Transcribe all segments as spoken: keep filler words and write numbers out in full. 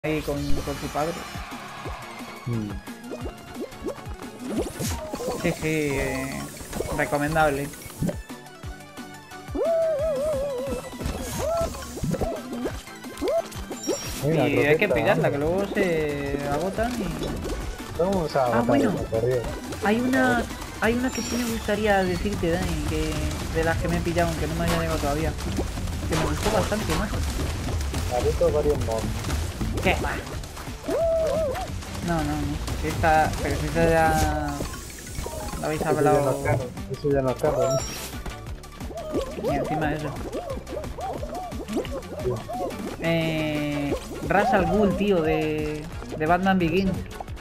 ahí con, con su padre. Mm. Sí, sí, eh, recomendable. Mira, Y hay que croqueta, pillarla, hombre. que luego se agotan y... Vamos a Ah, matar bueno. esa perdido. Hay una, hay una que sí me gustaría decirte, Dani, que de las que me he pillado, aunque no me haya llegado todavía. Que me gustó bastante, más. Ha visto varios mods. ¿Qué? No, no, no. Esta, pero si esta ya... La habéis Eso ya no hablado... es caro. Eso ya no es caro, ¿no? Y encima de eso. Sí. Eh... Ra's al Ghul, tío, de... De Batman Begins.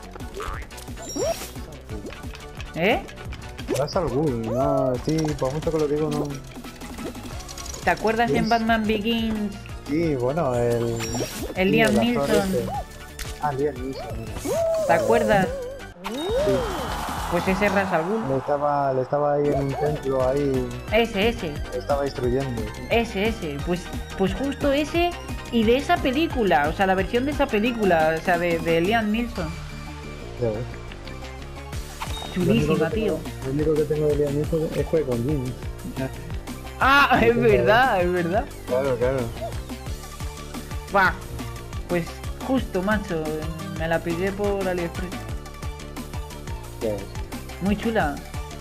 ¿Eh? Vas al Ghul, no, sí, por mucho que lo digo, no. ¿Te acuerdas Sí. en Batman Begins? Sí, bueno, el. El sí, Liam el actor Neeson. ese. Ah, Liam Neeson, mira. ¿Te acuerdas? Sí. Pues ese es Ra's al Ghul. Le estaba, le estaba ahí en un templo, ahí. Ese, ese. Estaba instruyendo. Ese, ese. Pues, pues justo ese y de esa película. O sea, la versión de esa película. O sea, de, de Liam Neeson. Ya ves. Chulísima, Lo único que tío. tengo- Lo único que tengo de Liam Neeson es juego con Jimmy. Ah, Lo es tengo verdad, es verdad. Claro, claro. Va. Pues justo, macho. Me la pillé por AliExpress. Ya ves. Muy chula.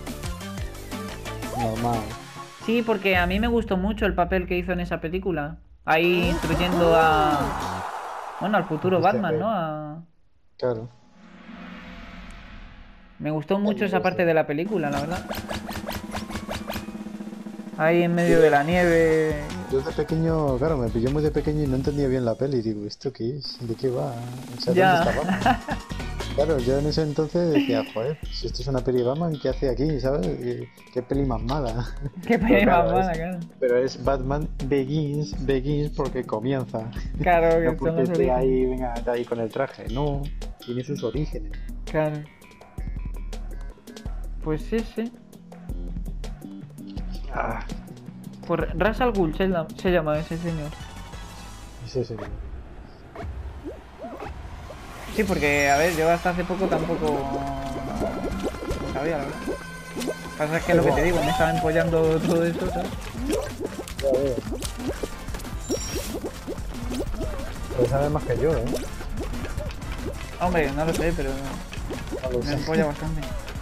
Normal. Sí, porque a mí me gustó mucho el papel que hizo en esa película. Ahí instruyendo a... Bueno, al futuro Este Batman, rey. ¿no? A... Claro. Me gustó mucho El esa parte este. de la película, la verdad. Ahí en medio de la nieve. Yo de pequeño, claro, me pilló muy de pequeño y no entendía bien la peli. Digo, ¿esto qué es? ¿De qué va? O sea, Ya. ¿dónde está Batman? Claro, yo en ese entonces decía, joder, si esto es una peli de Batman, ¿qué hace aquí? ¿Sabes? ¿Qué, qué peli más mala? Qué Pero peli más claro, mala, es, claro. pero es Batman Begins, Begins porque comienza. Claro, No que son porque los esté ahí, orígenes. venga, está ahí con el traje. No, tiene sus orígenes. Claro. Pues sí, sí. Ah, Pues Ra's al Ghul se, la- se llama ese señor. sí, sí. Sí, porque, a ver, yo hasta hace poco tampoco... No sabía, la verdad. Pasa es que lo que te digo, me estaba empollando todo eso, ¿sabes? Ya veo. Pues sabe más que yo, ¿eh? Hombre, no lo sé, pero No lo me sé. empolla bastante.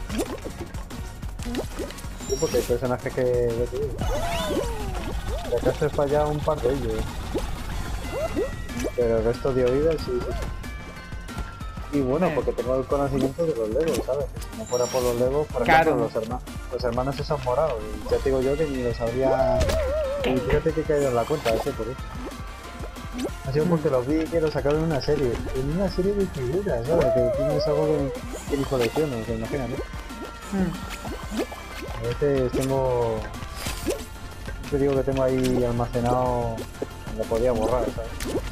Sí, porque hay personajes que yo te digo. De acá se falla un par de ellos. Pero el resto de oídas sí, sí. Y bueno, Eh. porque tengo el conocimiento de los Legos, ¿sabes? Que si no fuera por los Legos, por Claro. ejemplo, los, herma los hermanos esos morados. Y ya te digo yo que ni los habría. Y fíjate que he caído en la cuenta, ese por eso. Ha sido porque los vi que lo sacaron en una serie. En una serie de figuras, ¿sabes? Que tienes algo que, que ni colecciono, que imagínate. Mm. A veces tengo. Te digo que tengo ahí almacenado. Lo podía borrar, ¿sabes?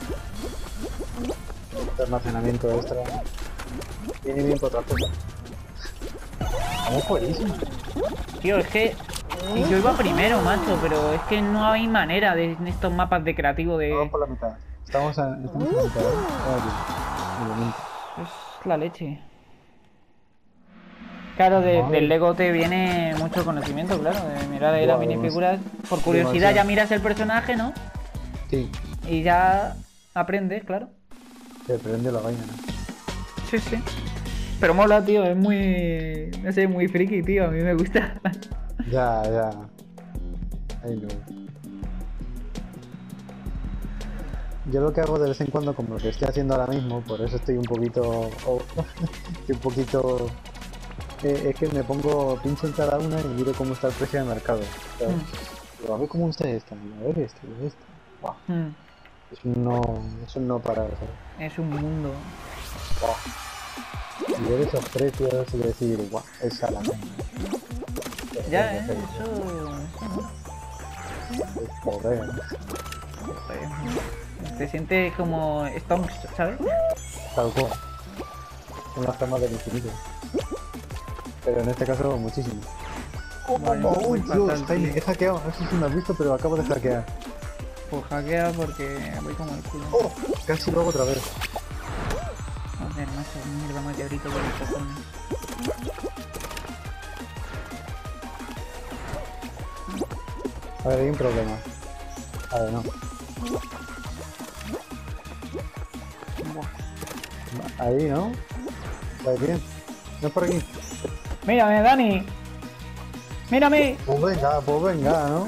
Este almacenamiento extra. Viene bien por otras cosas. Estamos buenísimos. Tío, es que si yo iba primero, macho, pero es que no hay manera de en estos mapas de creativo Vamos de... por la mitad. Estamos a, estamos a la mitad, ¿eh? Aquí. De momento. Es la leche. Claro, de- Madre. del Lego te viene mucho conocimiento, claro, de mirar ahí Buah, las minifiguras. Por curiosidad demasiado. ya miras el personaje, ¿no? Sí, Y ya aprendes, claro. se prende la vaina, ¿no? Sí, sí. Pero mola, tío, es muy... No sé, muy friki, tío, a mí me gusta. Ya, ya. Ahí no. Yo lo que hago de vez en cuando, como lo que estoy haciendo ahora mismo, por eso estoy un poquito... oh, estoy un poquito... eh, es que me pongo, pincho en cada una y miro cómo está el precio de mercado. ¿Sabes? Digo, a ver cómo está esta, a ver esto, a ver esto. Buah, Mm, es un no, es un no parar, ¿sabes? es un mundo. Buah. Y ver esos precios y decir, guau, esa la tengo. Ya, ¿eh? Eso... eso no. Joder. Joder. Te sientes como Stonks, ¿sabes? Tal cual. Son las gemas del infinito. Pero en este caso, muchísimo. Vale, ¡Oh, muy Dios! fatal, Jaime, tío. he hackeado. No sé si me has visto, pero acabo de hackear. Pues hackea porque voy como el culo. ¡Oh! Casi lo hago otra vez. Joder, macho, mierda, meteorito de los cojones. A ver, hay un problema. A ver, no. Buah. Ahí, ¿no? Ahí bien. No es por aquí. Mírame, Dani. Mírame. Pues venga, pues venga, ¿no?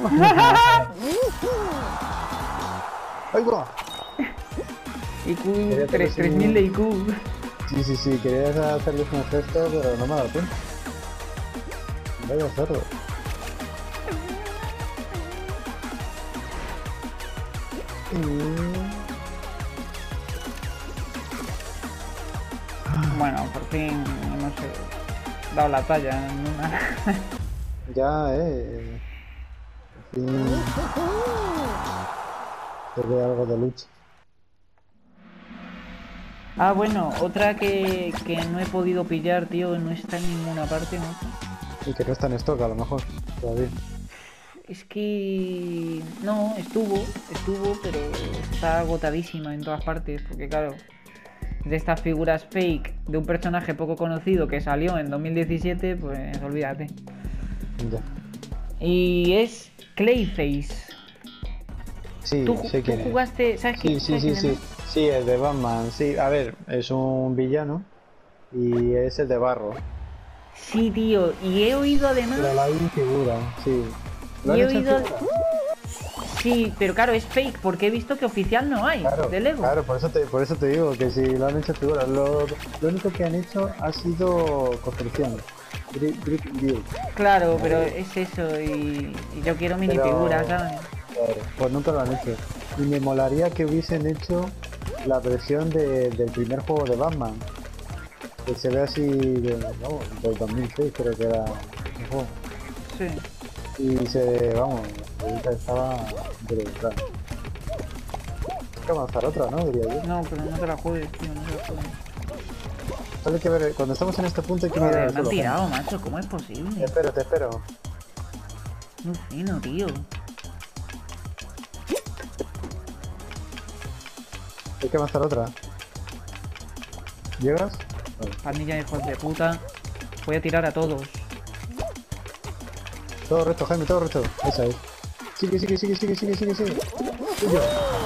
¡Ahí va! I Q, tres mil de I Q. Sí, sí, sí, querías hacerles un gesto, pero no me ha dado tiempo. Vaya cerdo. Bueno, por fin hemos eh, dado la talla en una. Ya, eh. Por fin. Se ve algo de lucha. Ah, bueno, otra que, que no he podido pillar, tío, no está en ninguna parte, ¿no? Y que no está en stock, a lo mejor. Todavía. Es que... No, estuvo, estuvo, pero está agotadísima en todas partes, porque claro, de estas figuras fake de un personaje poco conocido que salió en dos mil diecisiete, pues olvídate. Ya. Y es Clayface. Sí, ¿Tú, sé tú quién es. jugaste, ¿sabes Sí, qué? sí, ¿Sabes sí, quién sí. es? Sí, el de Batman. Sí, a ver, es un villano. Y es el de barro. Sí, tío, y he oído además... Pero la hay en figura, sí. ¿Lo han Y he hecho en oído... figura? Sí, pero claro, es fake, porque he visto que oficial no hay, Claro, de Lego. claro, por eso te, por eso te digo que si lo han hecho en figura. Lo, lo único que han hecho ha sido construcciones. Brick, brick build. Claro, pero es eso, y, y yo quiero minifiguras, Pero- ¿sabes? Claro, pues nunca lo han hecho. Y me molaría que hubiesen hecho la versión de- del primer juego de Batman. Que se ve así, de, no, del dos mil seis creo que era el juego. Sí. Y se, vamos, ahorita estaba brutal. Hay que avanzar otra, ¿no? Diría yo. No, pero no te la juegues, tío, no te la juegues. Solo hay que ver, cuando estamos en este punto hay que mirar Joder, el me han suelo. tirado, macho, ¿cómo es Te posible? espero, te espero. Muy fino, tío. Hay que avanzar otra. ¿Llegas? Vale. Pandilla de hijos de puta. Voy a tirar a todos. Todo recto, Jaime, todo recto. Esa es. Sigue, sigue, sigue, sigue, sigue, sigue, sigue. Sigue.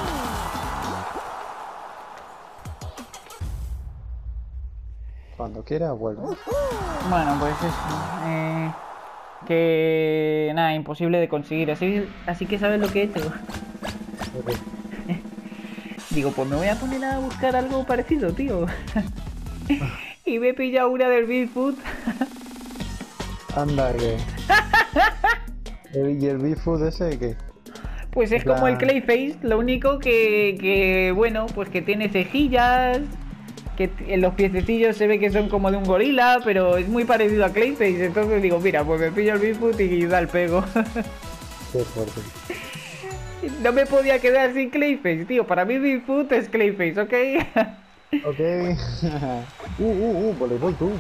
Cuando quiera, vuelve. Bueno, pues eso. Eh, que nada, imposible de conseguir. Así, así que sabes lo que he hecho. Ok. Digo, pues me voy a poner a buscar algo parecido, tío. Y me he pillado una del Bigfoot. Anda, que. ¿Y el Bigfoot ese qué? Pues es En plan- como el Clayface, lo único que, que, bueno, pues que tiene cejillas, que t- en los piececillos se ve que son como de un gorila, pero es muy parecido a Clayface, entonces digo, mira, pues me pillo el Bigfoot y da el pego. Qué fuerte. No me podía quedar sin Clayface, tío, para mí Bigfoot es Clayface, ¿ok? Ok. uh, uh, uh, voleibol tú.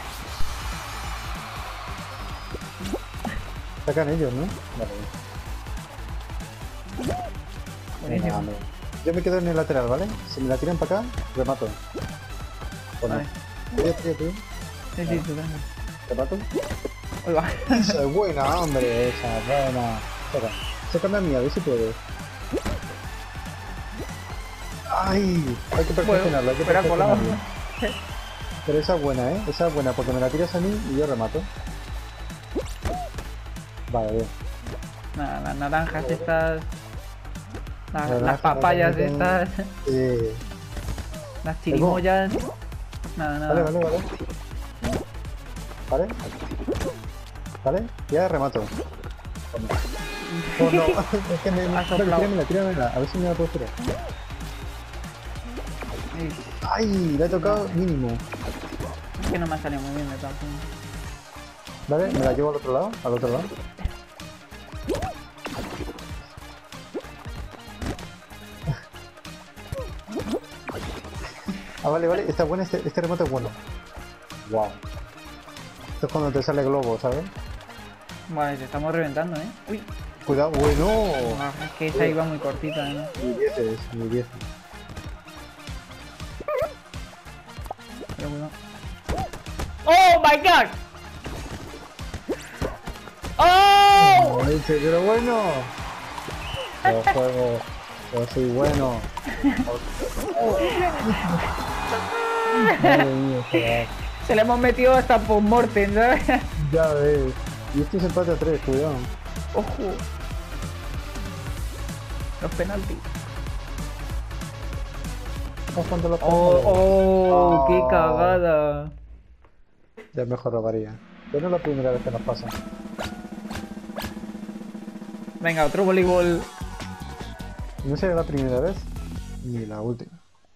Sacan ellos, ¿no? Vale. Venga, Buenísimo. hombre. Yo me quedo en el lateral, ¿vale? Si me la tiran para acá, remato. ¿O no? Vale. Tío, tío, tío. Sí, sí, tú también. ¿Remato? Ahí va. Esa es buena, hombre. Esa es buena. Espera, sácame a mí, a ver si puedo. ¡Ay! Hay que perfeccionarlo, hay que Bueno, pero ha colado. perfeccionarlo. Pero esa es buena, ¿eh? Esa es buena, porque me la tiras a mí y yo remato. Vale, bien. Nada, las naranjas estas, las, Naranjas, las papayas naranjas. estas, Eh, las chirimoyas. Nada, nada. vale, vale, vale. ¿Vale? ¿Vale? Ya remato. Oh, no, es que me... Ha Vale, soplado. tíramela, tíramela, a ver si me la puedo tirar. Ey, ¡Ay! Le he tocado mínimo. es que no me ha salido muy bien de todas formas. Vale, me la llevo al otro lado, al otro lado. Ah, vale, vale, está bueno, este, este remate es bueno. Wow. Esto es cuando te sale globo, ¿sabes? Vale, te estamos reventando, ¿eh? Uy, Cuidado, bueno. ah, es que esa iba muy cortita, ¿eh? Mi dieces, mi dieces. cuidado, cuidado. ¡Oh, my God! ¡Oh! ¡Ay, pero bueno! Yo juego... Yo soy bueno. Madre mía, chaval. Se le hemos metido hasta post-mortem, ¿sabes? Ya ves. Y este es empate a tres, cuidado. Ojo. Los penaltis. Vamos contra los Oh, penales. oh, qué Oh. cagada. Ya mejor robaría. Pero no es la primera vez que nos pasa. Venga, otro voleibol. No será la primera vez ni la última.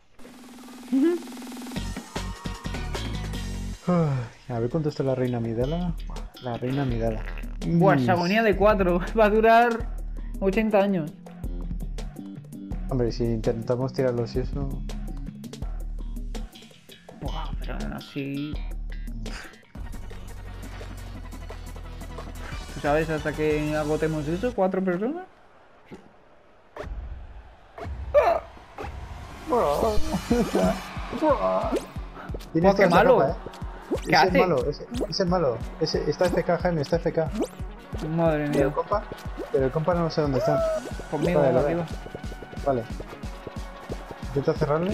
Ay, a ver cuánto está la reina Midala. La reina Midala. Buah, Mm. esa agonía de cuatro. Va a durar ochenta años. Hombre, si intentamos tirarlos y eso. Buah, pero aún así. ¿Tú sabes hasta que agotemos eso? ¿Cuatro personas? Tienes Oh, qué toda esa malo. capa, ¿eh? ¿Qué ese hace? es malo, ese, ese es malo. Ese, está F K, Jaime, está F K. Madre Pero el mía. compa, pero el compa no sé dónde está. Conmigo, Vale, vale. arriba. Vale. Intenta cerrarle.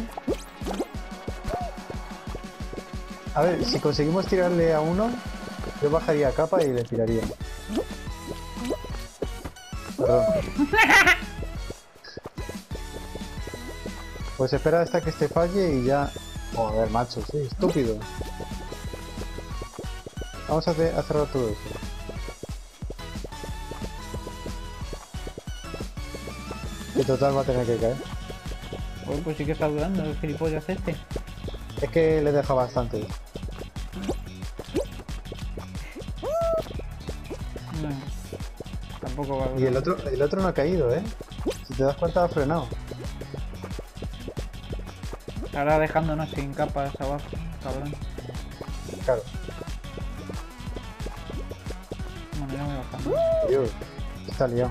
A ver, si conseguimos tirarle a uno, yo bajaría capa y le tiraría. Perdón. Pues espera hasta que este falle y ya... Joder, macho, sí, estúpido. Vamos a, hacer, a cerrar todo eso. Y total va a tener que caer. Uy, pues sí que está dudando el gilipollas este. Es que le deja bastante. No, tampoco va a Y el otro, el otro no ha caído, ¿eh? Si te das cuenta ha frenado. Ahora dejándonos sin capas abajo, cabrón. Claro. Bueno, ya voy bajando. Dios, está liado.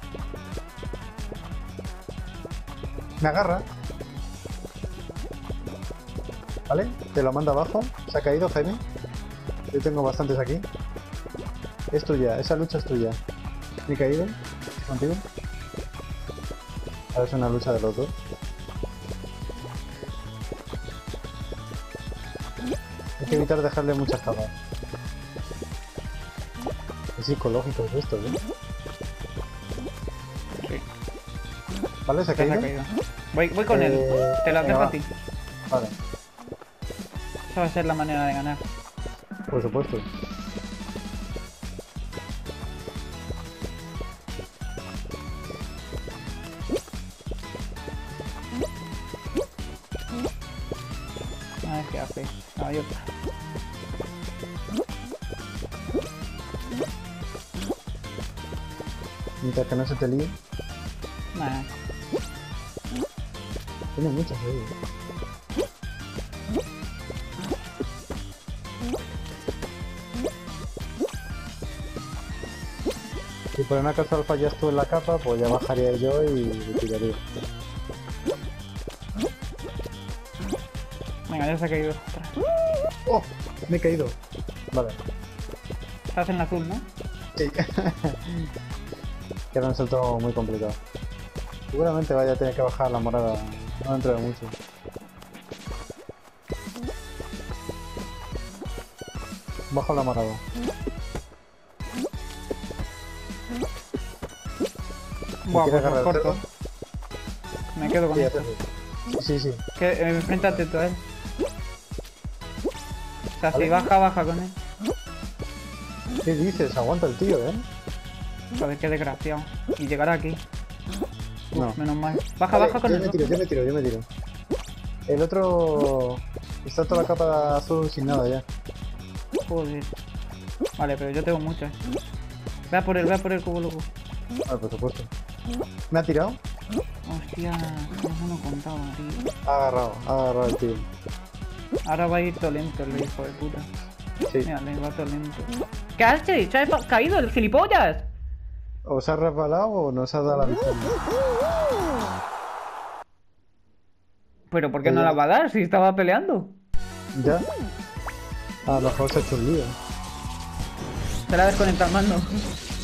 Me agarra. ¿Vale? Te lo manda abajo. Se ha caído, Jaime. Yo tengo bastantes aquí. Es tuya, esa lucha es tuya. Me he caído. ¿Contigo? Ahora es una lucha de los dos. Hay que evitar dejarle muchas capas. Es psicológico esto, ¿eh? Sí, ¿Vale? ¿Se ha ya se caído? ha caído. Voy, voy con él. Eh, Te las venga, dejo va. a ti. Vale, Esa va a ser la manera de ganar. por supuesto. A ver qué hace. Ah, hay otra. Mientras que no se te líe. Nah. Tiene muchas ahí, ¿eh? Si por una casual fallas tú en la capa, pues ya bajaría yo y le tiraría. Venga, ya se ha caído. Ostras. ¡Oh! Me he caído. Vale. Estás en la azul, ¿no? Sí. Que era un salto muy complicado. Seguramente vaya a tener que bajar la morada. No dentro de mucho. Bajo la morada. Buah, quieres pues agarrar os el corto. Me quedo con Sí, esto. haces- sí, sí. Que, eh, enfréntate tú a él. O sea, si Vale. baja, baja con él. ¿Qué dices? Aguanta el tío, ¿eh? Joder, qué desgraciado. Y llegará aquí. Uf, No. menos mal. Baja, Vale, baja con yo él. me tiro, yo me tiro, yo me tiro. El otro... Está toda la capa de azul sin nada ya. Joder. Vale, pero yo tengo muchas. Ve a por él, ve a por el cubo loco. Ah, por supuesto. ¿Me ha tirado? Hostia, no lo contaba, tío. Ha agarrado, ha agarrado el tío. Ahora va a ir todo lento el hijo de puta. Sí. Mira, le va todo lento. ¿Qué haces? ¿Se ha caído el gilipollas? ¿O se ha resbalado o nos ha dado la victoria? ¿Pero por qué no la va a dar si estaba peleando? Ya. A lo mejor se ha hecho un lío. Se la desconecta el mando.